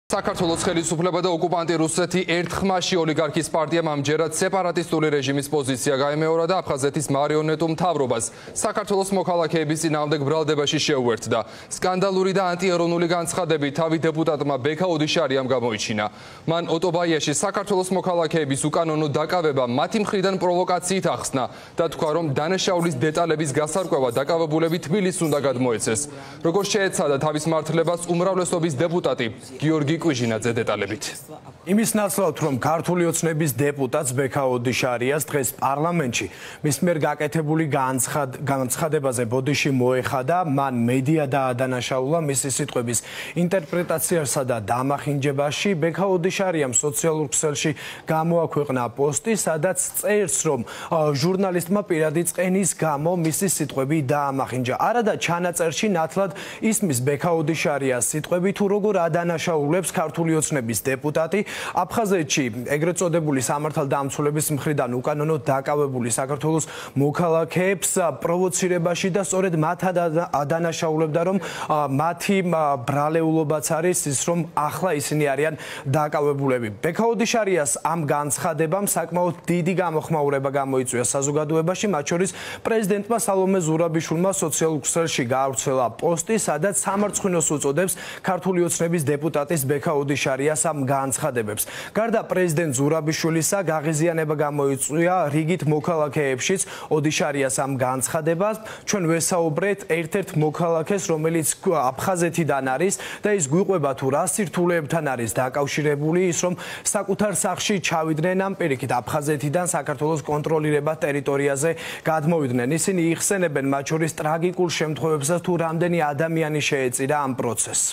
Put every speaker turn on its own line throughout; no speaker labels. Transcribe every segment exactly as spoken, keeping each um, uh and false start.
საქართველოს ხელისუფლება და ოკუპანტი რუსეთი ერთხმაში ოლიგარქის პარტიამ ამჯერად სეპარატისტული რეჟიმის პოზიცია გაემეორა და აფხაზეთის მარიონეტულ მთავრობას საქართველოს მოქალაქეების წინააღმდეგ ბრალდებაში შეუერთდა. სკანდალური და ანტიეროვნული განცხადები თავი დეპუტატმა ბექა ოდიშარიამ გამოიჩინა. მან ოტობაიაში საქართველოს მოქალაქეების უკანონო დაკავება მათი მხრიდან პროვოკაციით ახსნა და თქვა, რომ დანაშაულის დეტალების გასარკვევა დაკავებულები თბილისს უნდა გადმოეცეს. როგორც შეეცადა თავის მართლებას უმრავლესობის დეპუტატი გიორგი კვიჟინაძე დეტალებით.
იმის ნაცვლად, რომ ქართული ოცნების დეპუტატს ბექა ოდიშარიას დღეს პარლამენტში მის მიერ გაკეთებული განცხადებაზე ბოდიში მოეხადა, მან მედია დაადანაშაულა მისი სიტყვების ინტერპრეტაციასა და დამახინჯებაში. ბექა ოდიშარიამ სოციალურ ქსელში გამოაქვეყნა პოსტი, სადაც წერს, რომ ჟურნალისტმა პირადი წყენის გამო მისი სიტყვები დაამახინჯა. არადა ჩანაწერში ნათლად ისმის ბექა ოდიშარიას სიტყვები, თუ როგორ ადანაშაულებს ქართული ოცნების დეპუტატი აფხაზეთში ეგრეთ წოდებული სამართალდამცველების მხრიდან უკანონო დაკავებული საქართველოს მოქალაქეებს პროვოცირებაში და სწორედ მათ ადანაშაულებდა, რომ მათი ბრალეულობაც არის ის, რომ ახლა ისინი არიან დაკავებულები. ბექა ოდიშარიას ამ განცხადებამ საკმაოდ დიდი გამოხმაურება გამოიწვია საზოგადოებაში, მათ შორის პრეზიდენტმა სალომე ზურაბიშვილმა სოციალურ ქსელში გაავრცელა პოსტი, სადაც სამარცხვინოს უწოდებს ქართული ოცნების დეპუტატის ბექა ოდიშარიას ამ განცხადებებს. გარდა პრეზიდენტ ზურაბიშვილისა გაღიზიანება გამოიწვია რიგით მოქალაქეებშიც ოდიშარიას ამ განცხადებას. ჩვენ ვესაუბრეთ ერთ-ერთ მოქალაქეს, რომელიც აფხაზეთიდან არის და ის გვიყვება თუ რა სირთულეებთან არის დაკავშირებული, ის რომ საკუთარ სახლში ჩავიდნენ ამ პირიქით აფხაზეთიდან საქართველოს კონტროლირებად ტერიტორიაზე გადმოვიდნენ. ისინი იხსენებენ მათ შორის ტრაგიკულ შემთხვევებსაც, თუ რამდენი ადამიანი შეეწირა ამ პროცესს.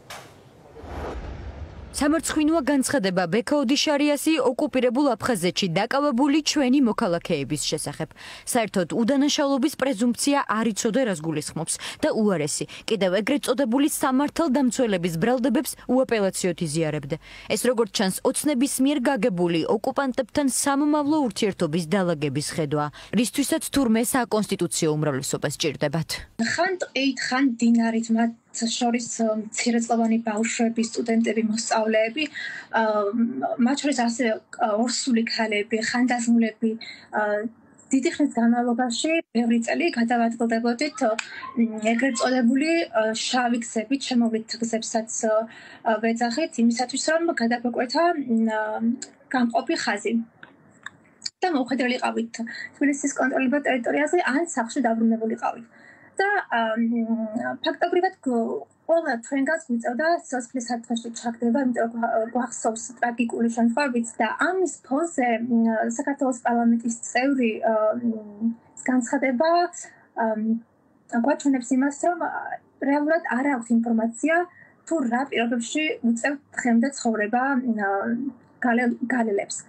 სამარცხვინოა განცხადება ბექა ოდიშარიასი ოკუპირებულ აფხაზეთში დაკავებული ჩვენი მოქალაქეების შესახებ. საერთოდ უდანაშაულობის პრეზუმპცია არ იცოდა, რას გულისხმობს და უარესი კიდევ ეგრეთ წოდებული სამართალდამცველების ბრალდებებს უაპელაციოდ იზიარებდა. ეს როგორც ჩანს ოცნების მიერ გაგებული ოკუპანტებთან სამომავლო ურთიერთობის დალაგების ხედვა, რისთვისაც თურმე საკონსტიტუციო უმრავლესობას ჭირდებათ.
ხან ტყით, ხან დინარით მათ შორის მცირეწლოვანი ბავშვები, სტუდენტები, მოსწავლეები, მათ შორის ასევე ორსული ქალები, ხანდაზმულები დიდი ხნის განმავლობაში ბევრი წელი გადავადგილდებოდით ეგრეთ წოდებული შავი გზებით, შემოვლით გზებსაც ვეძახით იმისათვის, რომ გადაგვეკვეთა გამყოფი ხაზი. და მოუხედველიყავით თბილისის კონტროლირებად ტერიტორიაზე ან სახლში დაბრუნებულიყავით. და ფაქტობრივად ყველა ჩვენგანს გვიწევდა სიცოცხლის საფრთხეში ჩაგდება, იმიტომ რომ გვახსოვს ტრაგიკული შემთხვევებიც და ამის ფონზე საქართველოს პარლამენტის წევრი განცხადება გვაჩვენებს იმას, რომ რეალურად არ აქვს ინფორმაცია თუ რა პირობებში უწევთ დღემდე ცხოვრება გალელებს.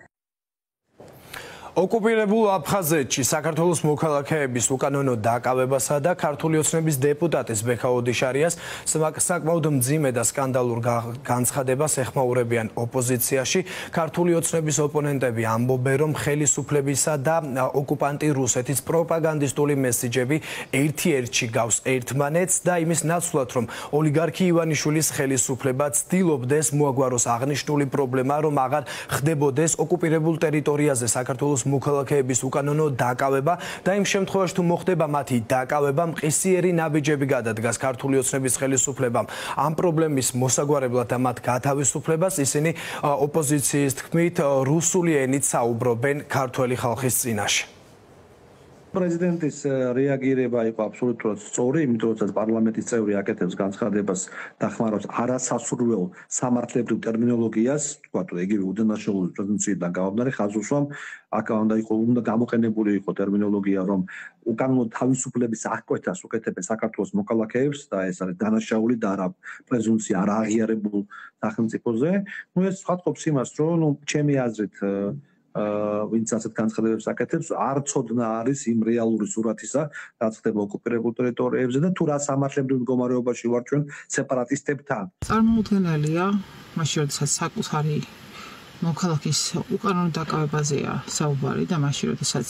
ოკუპირებულ აფხაზეთში საქართველოს მოქალაქეების უკანონო დაკავებასა და ქართული ოცნების დეპუტატის ბექა ოდიშარიას საკმაოდ მძიმე და სკანდალურ განცხადებას ეხმაურებიან ოპოზიციაში. ქართული ოცნების ოპონენტები ამბობენ, რომ ხელისუფლებისა და ოკუპანტი რუსეთის პროპაგანდისტული მესიჯები ერთ-ერთში გავს ერთმანეთს და იმის ნაცვლად, რომ ოლიგარქი ივანიშვილის ხელისუფლება ცდილობდეს მოაგვაროს აღნიშნული პრობლემა, რომ აღარ ხდებოდეს ოკუპირებულ ტერიტორიაზე საქართველოს მოქალაქეების უკანონო დაკავება და იმ შემთხვევაში თუ მოხდება მათი დაკავება, მყისიერი ნაბიჯები გადადგას ქართული ოცნების ხელისუფლებამ ამ პრობლემის მოსაგვარებლად და მათ გათავისუფლებას. ისინი ოპოზიციის თქმით რუსული ენით საუბრობენ ქართველი ხალხის წინაშე.
პრეზიდენტის რეაგირება იყო აბსოლუტურად სწორი, იმიტომ რომ პარლამენტის წევრი აკეთებს განცხადებას და ხმარობს არასასურველ სამართლებრივ ტერმინოლოგიას, თქვა თუ იგივე უდანაშაულობის პრეზუმპციიდან გამომდინარე ხაზოსვამ, აქ უნდა იყო უნდა გამოყენებული იყო ტერმინოლოგია, რომ უკანონო თავისუფლების აღკვეთას უკეთებენ საქართველოს მოქალაქეებს და ეს არის დანაშაული და არა პრეზუმპცია არ აღიარებულ სახელმწიფოზე. ნუ ეს ხატობს იმას, რომ ნუ ჩემი აზრით ვინც ასეთ განცხადებებს აკეთებს, არ ცოდნა არის იმ რეალური სურათისა, რაც ხდება ოკუპირებულ ტერიტორიებზე და თუ რა სამართლებრივ მდგომარეობაში ვარ ჩვენ სეპარატისტებთან.
წარმოუდგენელია, მაშინ როდესაც საკუთარი მოქალაქის უკანონო დაკავებაზეა საუბარი და მაშინ როდესაც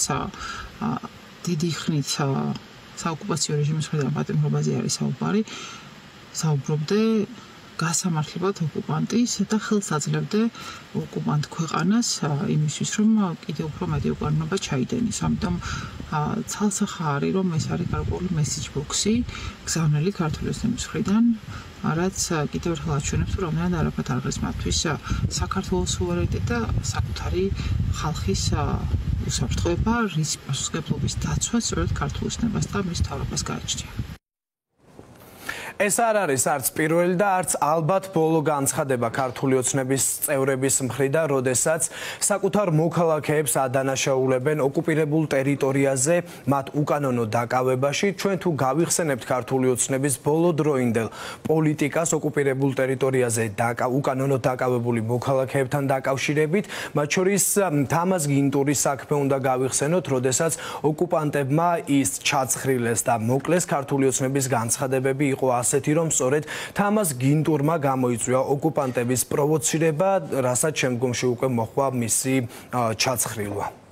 დიდი ხნით საოკუპაციო რეჟიმის მხრიდან პატიმრობაზე არის საუბარი, საუბრობდე გასამართლებლად ოკუპანტის და ხელს აძლევდა ოკუპანტ ქვეყანას იმისთვის, რომ კიდევ უფრო მეტი უკანონობა ჩაიდენოს. ამიტომ ცალსახა არის, რომ ეს არის გარკვეული მესიჯ ბოქსი გზავნილი ქართული ოცნების მხრიდან, რაც კიდევ ერთხელ აჩვენებს, რომ რამდენად არაფრად არ ღირს მათთვის საქართველოს სუვერენიტეტი და საკუთარი ხალხის უსაფრთხოება, რის პასუხისმგებლობის დაცვა სწორედ ქართულ ოცნებას და მის მთავრობას გააჩნია.
ეს არ არის არც პირველი და არც ალბათ ბოლო განცხადება ქართული ოცნების წევრების მხრიდან, როდესაც საკუთარ მოქალაქეებს ადანაშაულებენ ოკუპირებულ ტერიტორიაზე მათ უკანონო დაკავებაში. ჩვენ თუ გავიხსენებთ ქართული ოცნების ბოლოდროინდელ პოლიტიკას ოკუპირებულ ტერიტორიაზე უკანონო დაკავებული მოქალაქეებთან დაკავშირებით, მათ შორის თამაზ გინტურის საქმე უნდა გავიხსენოთ, როდესაც ოკუპანტებმა ის ჩაცხრილეს და მოკლეს ქართული ოცნების განცხადებები იყო ასეთი, რომ სწორედ თამაზ გინტურმა გამოიწვია ოკუპანტების პროვოცირება, რასაც შემდგომში უკვე მოჰყვა მისი ჩაცხრილვა.